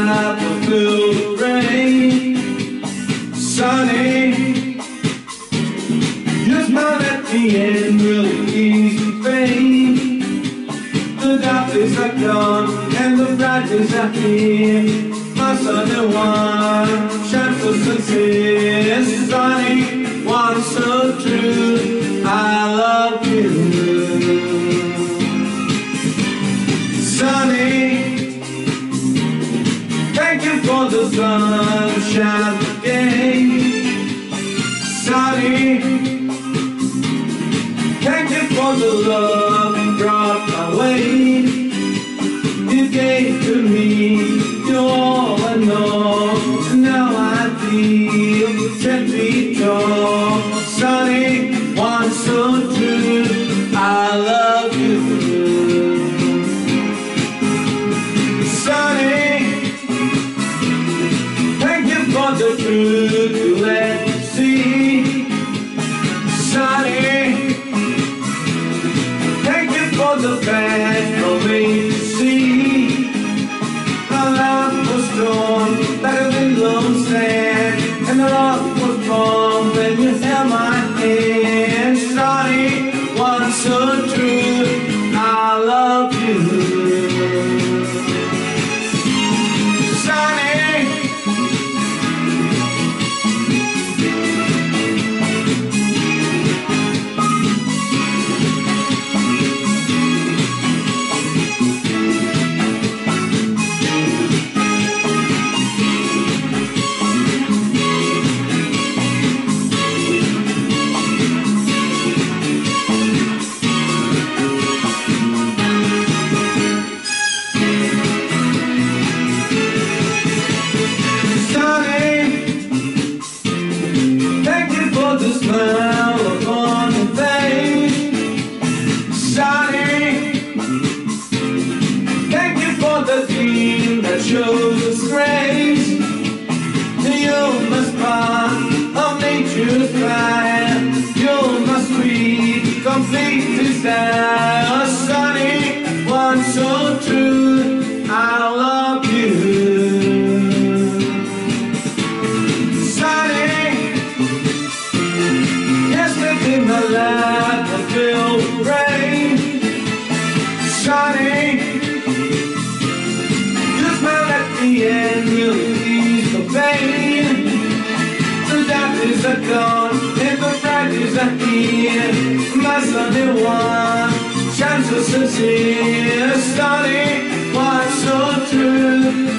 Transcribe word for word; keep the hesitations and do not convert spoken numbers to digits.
life was filled with rain. Sunny, you smiled at me and really eased the pain. The dark days are gone and the bright days are here. My sunny one shines so sincere. Sunny one so true, I love you. Sunny, thank you for the sunshine again. Sunny, thank you for the love you brought my way. You gave to me your all I know, and now I feel ten feet tall. Sunny, one so true, I love you. For the truth you let me see. Sunny, thank you for the fact of me to see. My love was strong like a windblown sand, and the rock was warm when you held my hand. Sunny, one so true, I love you. The smile upon your face. Sunny, thank you for the dream that shows us grace. You're my spark of nature's fire. You're my sweet, complete desire. Sunny, one so true, I love you. My life was filled with rain. Sunny, you smiled at me and really eased the pain. The dark days are gone and the bright days are here. My sunny one shines so sincere. Sunny, one so true.